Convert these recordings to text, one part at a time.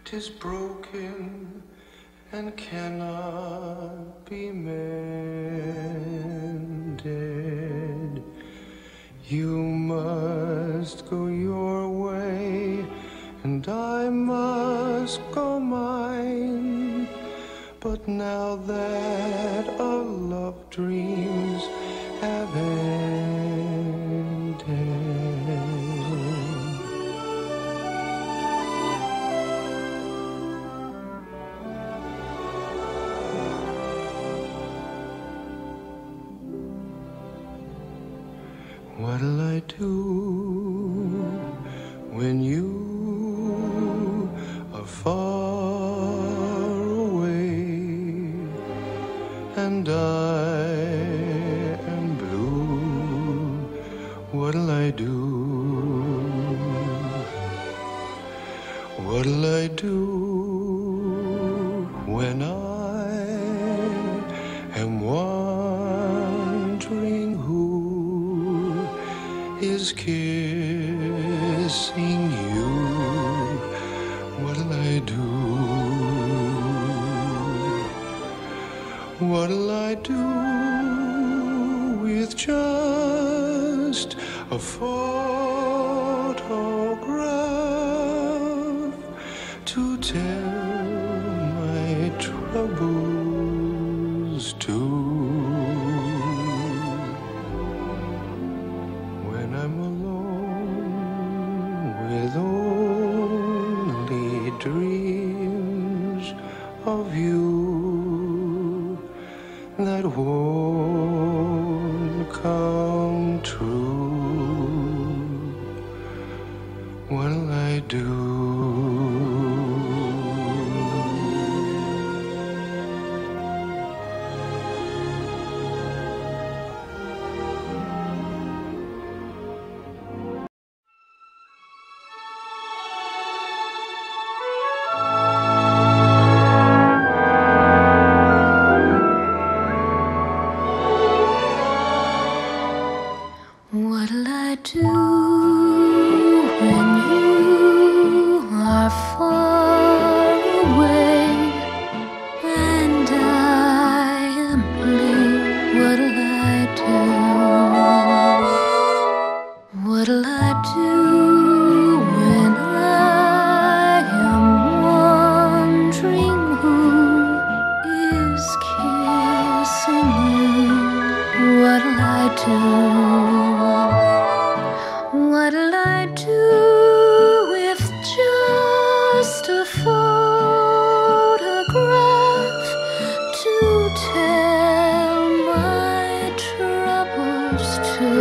'tis broken and cannot be mended. You must go your way, and I must go mine. But now that our love dreams have ended, what'll I do when you are far away and I am blue? What'll I do? What'll I do when I am wondering who is kissing you? What'll I do? What'll I do with just a photograph to tell my troubles to? When I'm alone with only dreams of you that won't come true, what'll I do? What'll I do when you are far away and I am blue? What'll I do? What'll I do when I am wondering who is kissing you? What'll I do? What'll I do with just a photograph to tell my troubles to?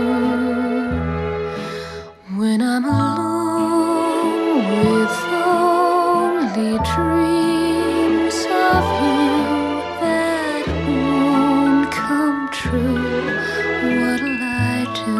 When I'm alone with only dreams of you that won't come true, what'll I do?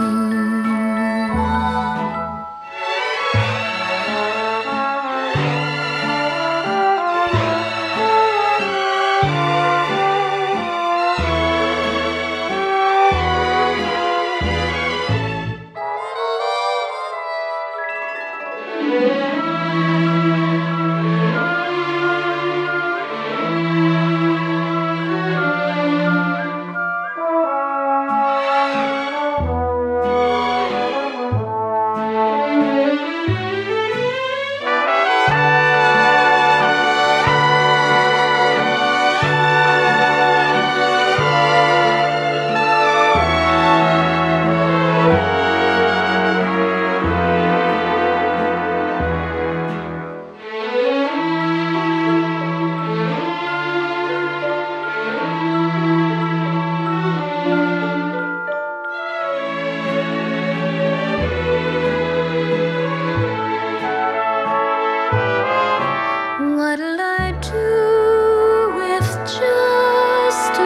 What'll I do with just a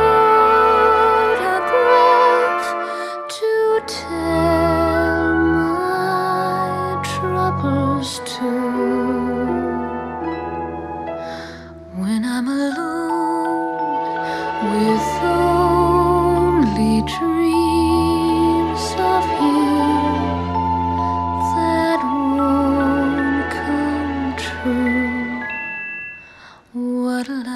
photograph to tell my troubles to? When I'm alone with only dreams of you that won't come true. what a